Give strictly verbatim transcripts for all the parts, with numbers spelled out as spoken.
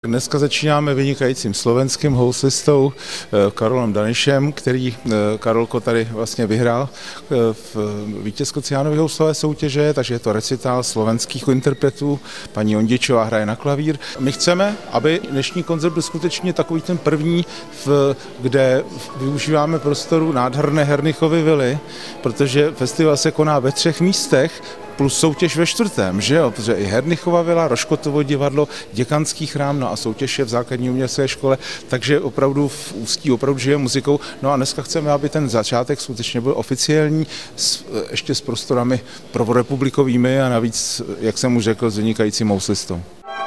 Dneska začínáme vynikajícím slovenským houslistou Karolem Danišem, který Karolko tady vlastně vyhrál v vítězko-ciánové houslové soutěže, takže je to recitál slovenských interpretů. Paní Ondičová hraje na klavír. My chceme, aby dnešní koncert byl skutečně takový ten první, kde využíváme prostoru nádherné Hernichovy vily, protože festival se koná ve třech místech, plus soutěž ve čtvrtém, že jo, protože i Hernichova vila, Roškotovo divadlo, Děkanský chrám, no a soutěž je v základní umělecké škole, takže opravdu v Ústí opravdu žije muzikou. No a dneska chceme, aby ten začátek skutečně byl oficiální, s, ještě s prostorami prvorepublikovými a navíc, jak jsem už řekl, s vynikajícím houslistou.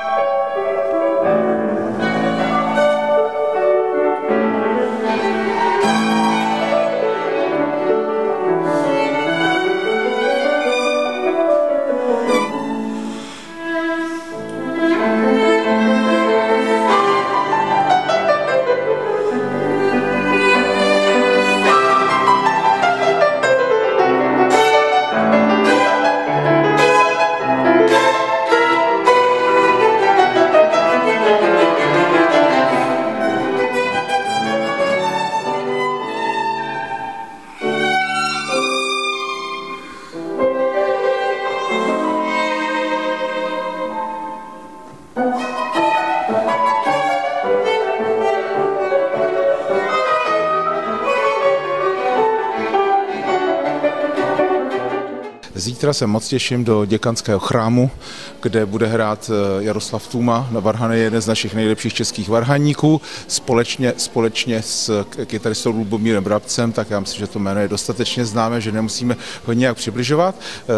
Zítra se moc těším do Děkanského chrámu, kde bude hrát Jaroslav Tůma na varhany, jeden z našich nejlepších českých varhaníků, společně, společně s kytaristou Lubomírem Brabcem, tak já myslím, že to jméno je dostatečně známé, že nemusíme ho nějak přibližovat.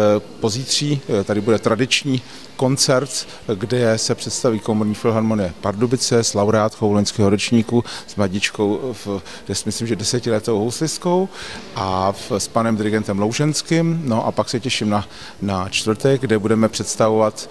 Pozítří tady bude tradiční koncert, kde se představí Komorní filharmonie Pardubice s laureátkou loňského ročníku, s mladíčkou, v, myslím, že desetiletou houslistkou a v, s panem dirigentem Louženským. No a pak se těším na, na čtvrtek, kde budeme představovat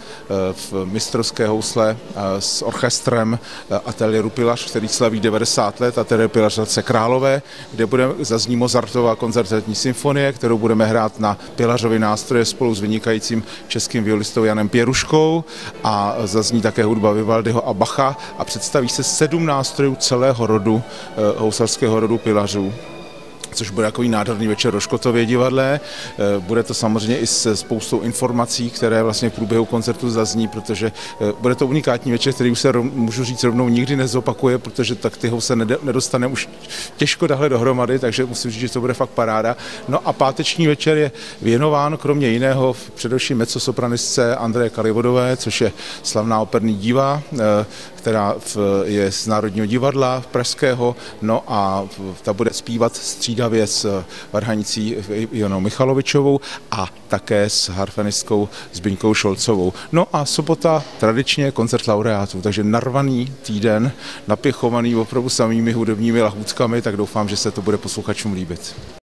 v mistrovské housle s orchestrem ateliéru Pilař, který slaví devadesát let, ateliér Pilařelce Králové, kde bude zazní Mozartova koncertní symfonie, kterou budeme hrát na Pilařovy nástroje spolu s vynikajícím českým violistou Janem Pěruškou, a zazní také hudba Vivaldiho a Bacha a představí se sedm nástrojů celého rodu, houslarského rodu Pilařů, což bude takový nádherný večer v Roškotově divadle. Bude to samozřejmě i se spoustou informací, které vlastně v průběhu koncertu zazní, protože bude to unikátní večer, který už se, můžu říct, rovnou nikdy nezopakuje, protože tak ty se nedostane už těžko tahle dohromady, takže musím říct, že to bude fakt paráda. No a páteční večer je věnován kromě jiného především mezzosopranistce Andreje Kalivodové, což je slavná operní diva, která je z Národního divadla pražského, no a ta bude zpívat střídavě s varhanicí Jonou Michalovičovou a také s harfenistkou Zbyňkou Šolcovou. No a sobota tradičně koncert laureátů, takže narvaný týden, napěchovaný opravdu samými hudebními lahůdkami, tak doufám, že se to bude posluchačům líbit.